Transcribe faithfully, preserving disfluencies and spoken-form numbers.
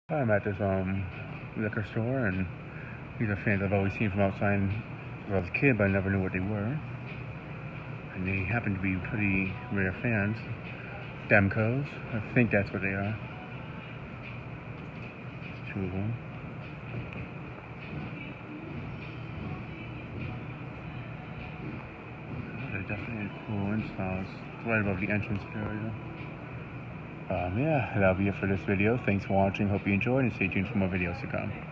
I'm at this um liquor store, and these are fans I've always seen from outside when I was a kid, but I never knew what they were. And they happen to be pretty rare fans. Demcos, I think that's what they are. There's two of them. They're definitely cool installs. It's right above the entrance area. Um, yeah, that'll be it for this video. Thanks for watching. Hope you enjoyed, and stay tuned for more videos to come.